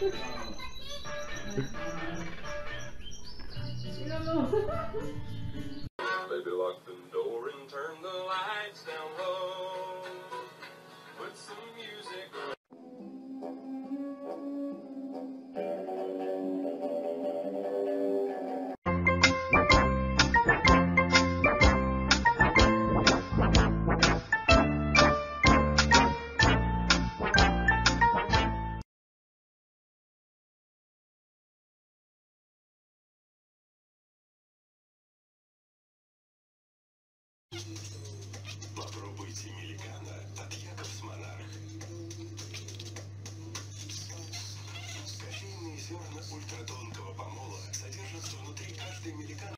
Baby, lock the door and turn the lights down low. Put some music on. Попробуйте Меликана от Якобс Монарх. Кофейные зерна ультратонкого помола содержатся внутри каждой Меликана.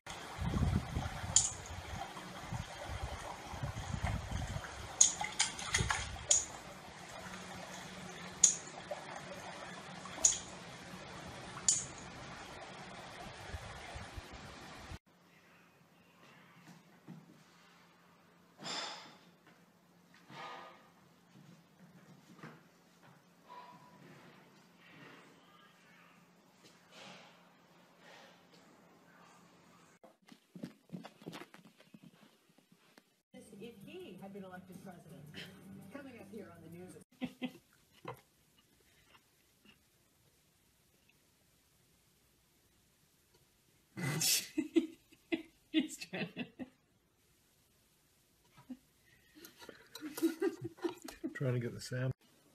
If he had been elected president. Coming up here on the news. He's trying to... Trying to get the sound.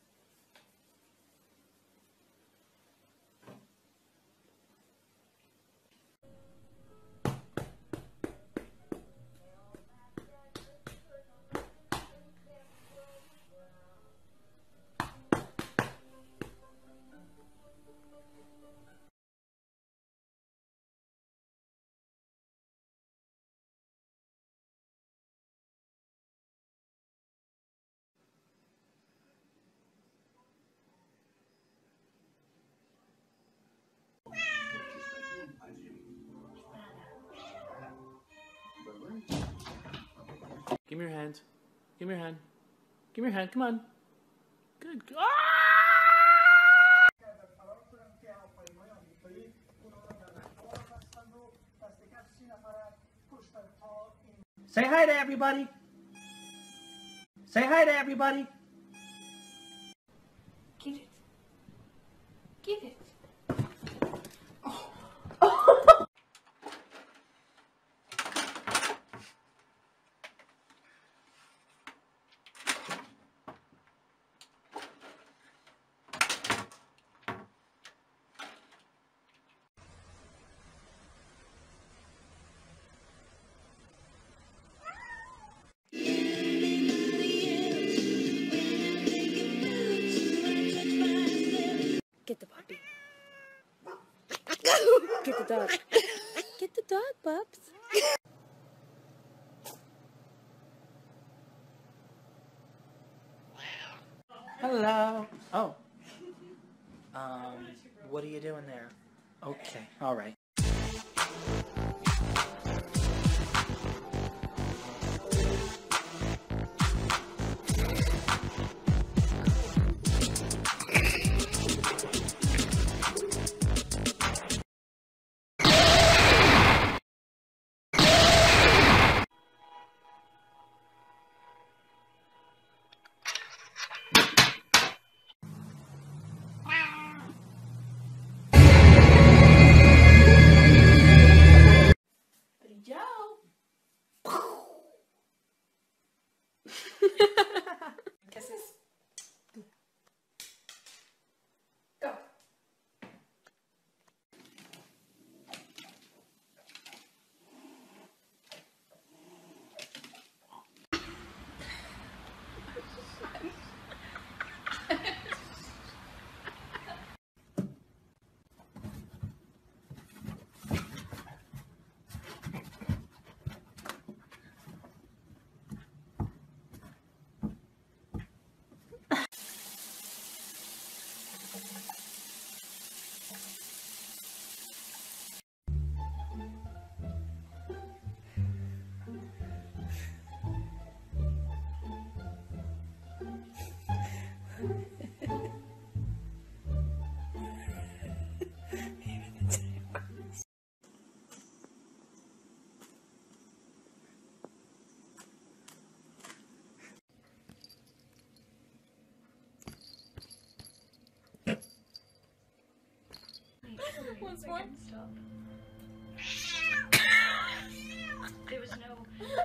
Give me your hand. Give me your hand. Give me your hand. Come on. Good. Ah! Say hi to everybody. Say hi to everybody. Get it. Get it. Get the puppy. Get the dog. Get the dog, pups. Hello. Oh. What are you doing there? Okay. All right. Once more. Stop. There was no.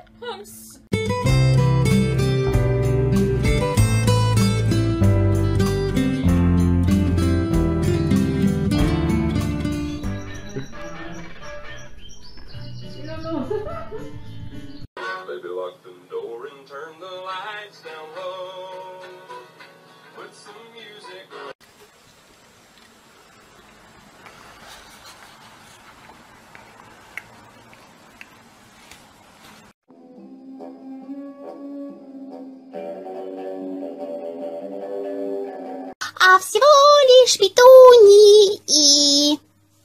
Baby, lock the door and turn the lights down low. Put some music on. А всего лишь петунии.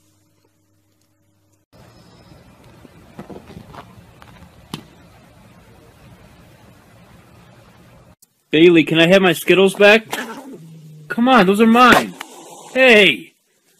Bailey, can I have my Skittles back? Come on, those are mine. Hey!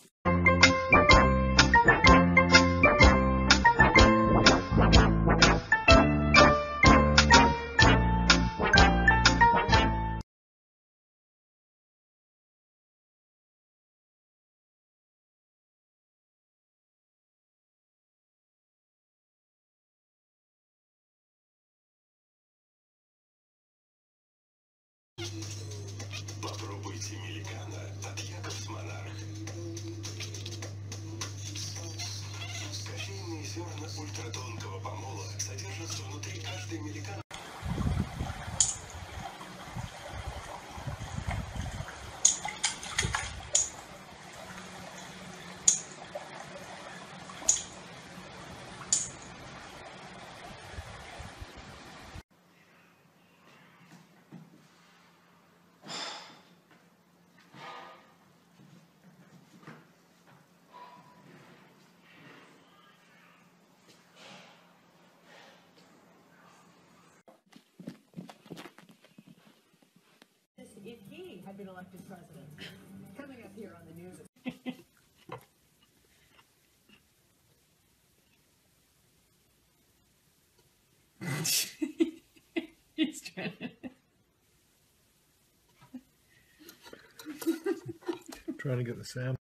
Попробуйте Миликана от Якобс Монарх. Кофейные зерна ультратонкого помола содержатся внутри каждой Миликана. If he had been elected president, coming up here on the news. He's trying to... Trying to get the sample.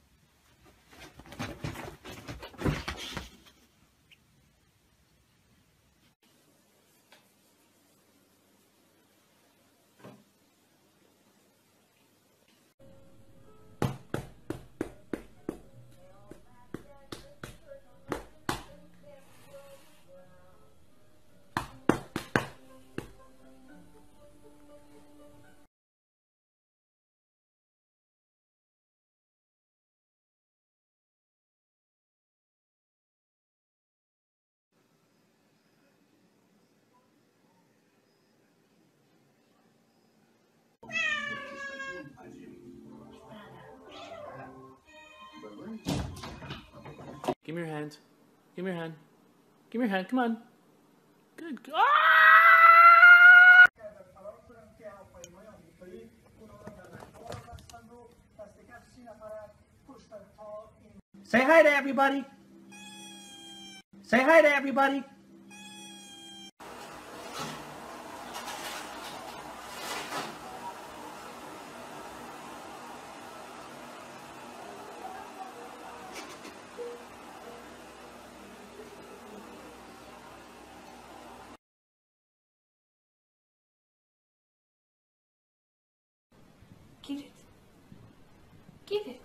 Give me your hand. Give me your hand. Give me your hand. Come on. Good. Ah! Say hi to everybody. Say hi to everybody. Give it. Give it.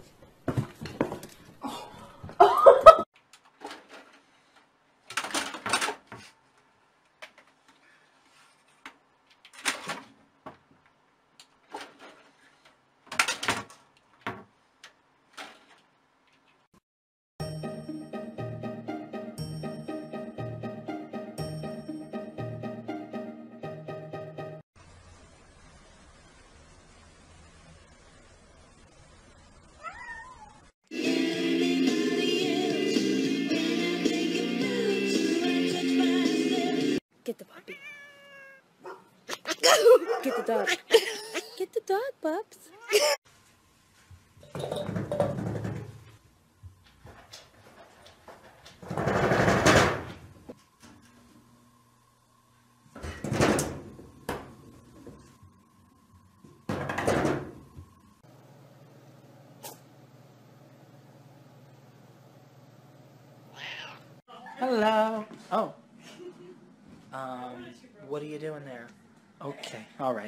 Get the puppy. Get the dog. Get the dog, pups. Hello. Oh. What are you doing there? Okay, alright.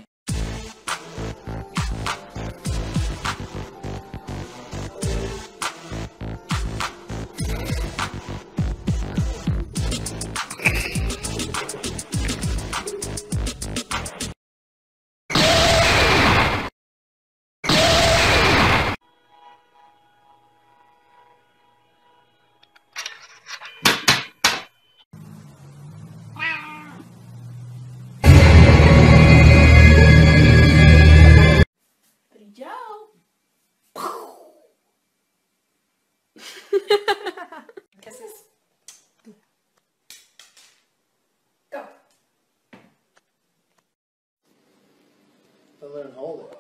Kisses. Go. But then hold it.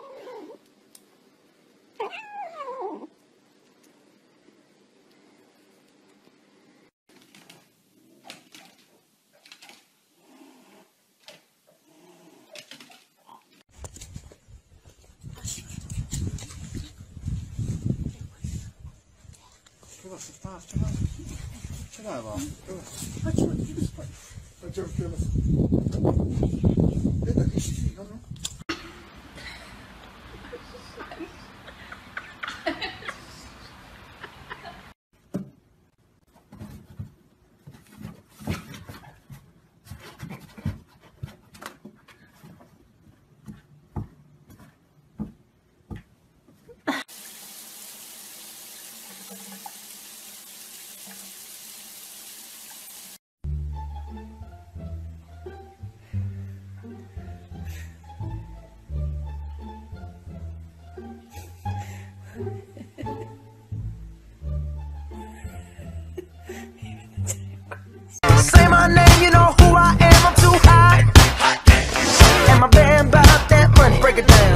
Say my name, you know who I am, I'm too hot. And my band about that money, break it down.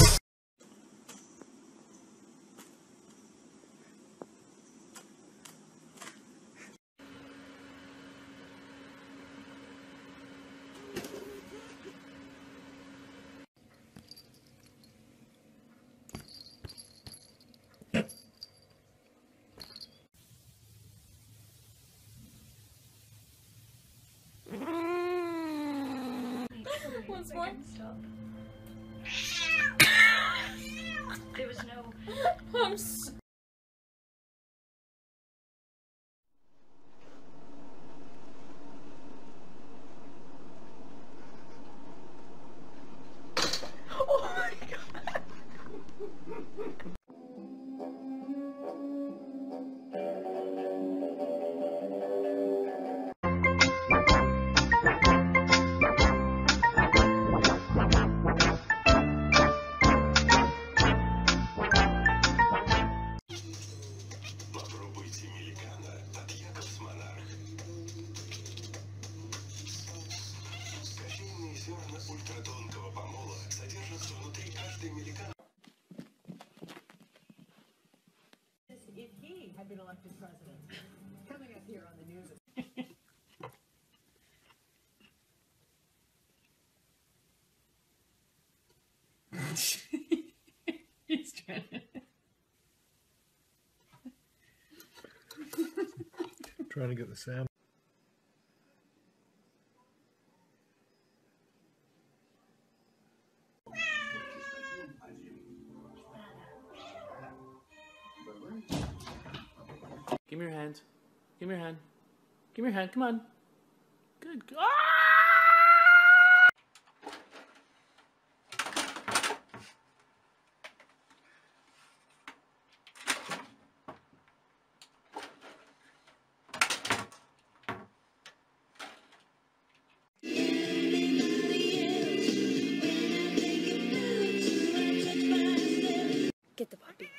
Once more. Stop. There was no. I'm so Попробуйте Меликана от Якобс Монарх. Кофейные зерна ультратонкого помола содержатся внутри каждой Меликана. If he had been elected president, coming up here on the news. He's trying to... Trying to get the sound. Give me your hand. Give me your hand. Give me your hand. Come on. Good. Ah! Get the puppy.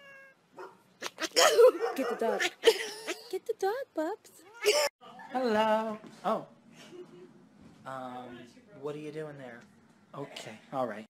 Get the dog. Get the dog, pups. Hello. Oh. What are you doing there? Okay, alright.